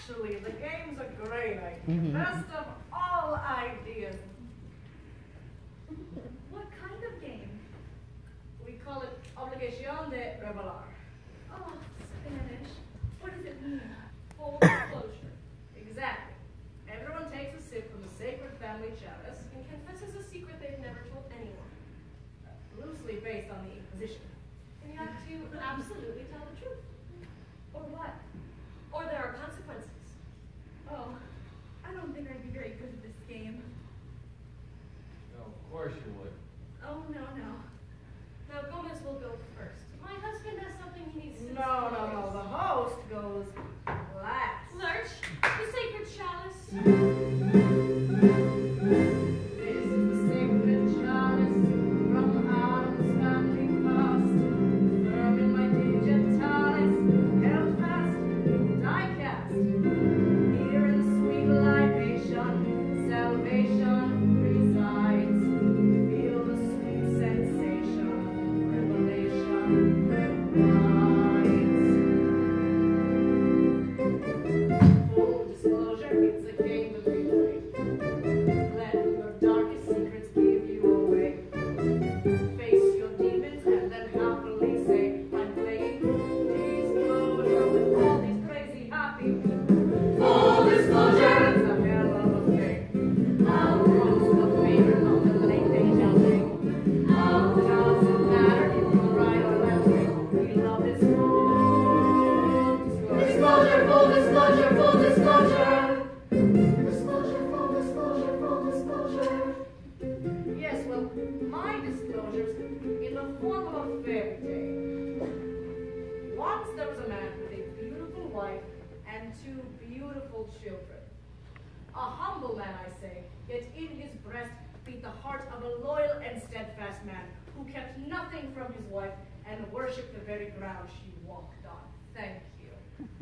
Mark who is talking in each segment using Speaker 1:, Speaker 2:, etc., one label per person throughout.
Speaker 1: Actually, the game's a great idea. Best of all ideas.
Speaker 2: What kind of game?
Speaker 1: We call it Obligación de Revelar.
Speaker 2: Oh, Spanish. What does it mean?
Speaker 1: Full disclosure. Exactly. Everyone takes a sip from the sacred family chalice
Speaker 3: And confesses a secret they've never told anyone.
Speaker 1: loosely based on the Inquisition.
Speaker 3: And you have to absolutely tell the truth.
Speaker 2: Or what?
Speaker 3: Or there are consequences.
Speaker 2: Oh, I don't think I'd be very good at this game.
Speaker 4: No, of course you would.
Speaker 2: Oh, no.
Speaker 3: Now Gomez will go first. My husband has something he needs to
Speaker 1: No. The host goes last.
Speaker 3: Lurch, the sacred chalice.
Speaker 1: This is the sacred chalice from Adam's family past. Firm in my digitalis, held fast, die cast. Here in sweet libation, salvation resides. Feel the sweet sensation, revelation rides. Full disclosure, it's a game that we play. Let your darkest secrets give you away. Face your demons and then happily say, I'm playing disclosure with all these crazy happy full disclosure. It's a hell of a thing. I'll roast the favorite of the late day jumping. Doesn't matter if you're right or left wing. We love this full disclosure. Full disclosure, full disclosure. Disclosure, full disclosure, full disclosure. Yes, well, my disclosure's in the form of a fairy tale. Once there was a man with a beautiful wife and 2 beautiful children. A humble man, I say, yet in his breast beat the heart of a loyal and steadfast man who kept nothing from his wife and worshipped the very ground she walked on. Thank you.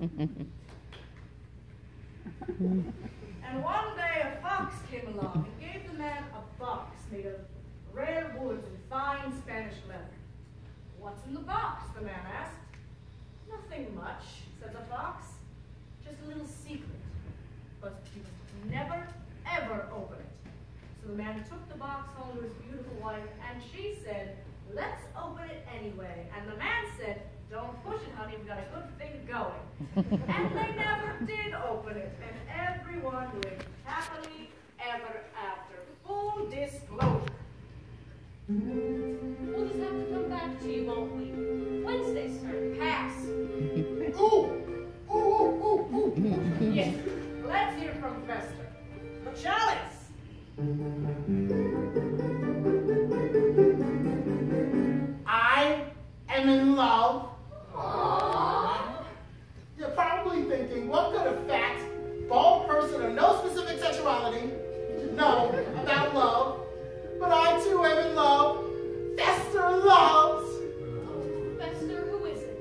Speaker 1: And one day a fox came along and gave the man a box made of rare woods and fine Spanish leather. What's in the box? The man asked. Nothing much, said the fox. Just a little secret. But you must never, ever open it. So the man took the box home to his beautiful wife, and she said, let's open it anyway. And the man said, don't push it, honey, we've got a good thing going. And they never did open it, and everyone lived happily ever after. Full disclosure.
Speaker 3: We'll just have to come back to you, won't we? Wednesday's turn.
Speaker 1: Pass.
Speaker 5: Ooh!
Speaker 1: Yes, let's hear from Fester. The chalice.
Speaker 5: I am in love.
Speaker 3: Aww.
Speaker 5: You're probably thinking, what could a fat, bald person of no specific sexuality know about love? But I too am in love. Fester loves
Speaker 3: Fester, who is it?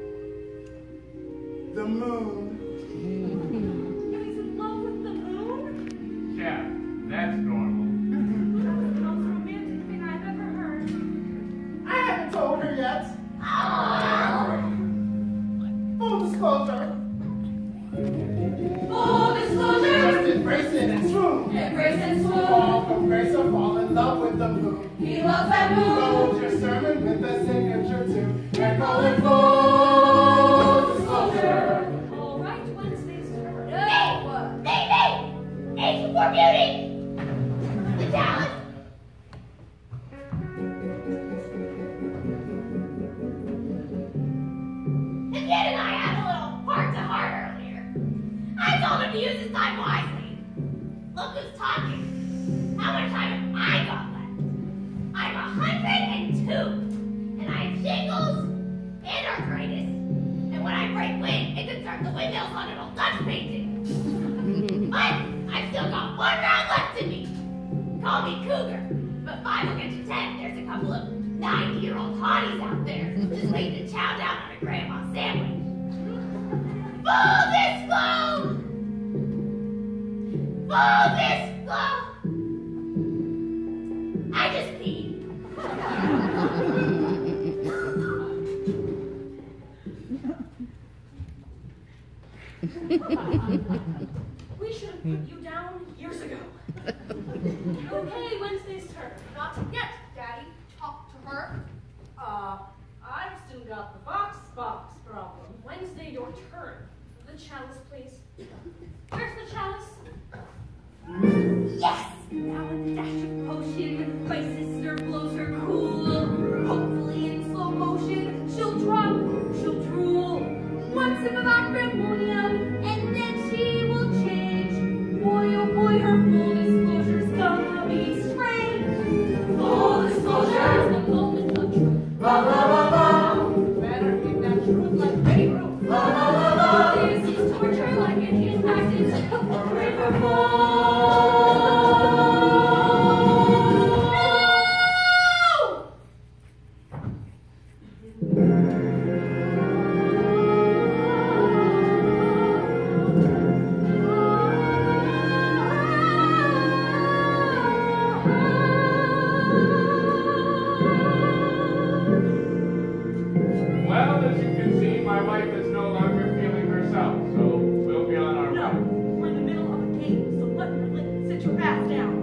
Speaker 5: the moon.
Speaker 2: He's in love with the moon?
Speaker 4: Yeah, that's normal.
Speaker 2: That's the most romantic thing I've ever heard.
Speaker 5: I haven't told her yet. Full disclosure.
Speaker 3: Full disclosure.
Speaker 5: Just embrace it and swoon.
Speaker 3: Embrace and swoon.
Speaker 5: Fall from grace or fall in love with the moon.
Speaker 3: He loves that moon.
Speaker 5: Close your sermon with a signature tune and call it full disclosure.
Speaker 3: All right, Wednesday's turn.
Speaker 6: Me! Age before beauty! The challenge! The kid and I had a little heart-to-heart earlier. I told him to use his time wisely. Look who's talking. How much time have I got left? I'm 102, and I have shingles and arthritis. And when I break wind, it can start the windmills on an old Dutch painting. But I've still got 1 round left in me. Call me Cougar, but 5 will get you 10. There's a couple of 90-year-old hotties out there just waiting to chow down on a grandma sandwich. Full disclosure! Full disclosure! I just peed.
Speaker 3: We should have put you down years ago. Okay, Wednesday's turn.
Speaker 1: Not yet, Daddy. Talk to her. I've still got the box problem.
Speaker 3: Wednesday, your turn. The chalice, please. Where's the chalice?
Speaker 6: Yes! Now a dash of potion. My sister blows her cool. Hopefully in slow motion, she'll drop, she'll drool. One sip of acrimonium, and then she will change. Boy, oh boy, her full disclosure's gonna be strange. Full disclosure, the moment of truth. La la la la.
Speaker 1: Better keep that truth like Babe Ruth.
Speaker 6: La la la la. This is torture like an impacted river fall.
Speaker 4: Well, as you can see, my wife is no longer feeling herself, so we'll be on our
Speaker 2: No,
Speaker 4: way.
Speaker 2: we're in the middle of a game, so let me sit your ass down.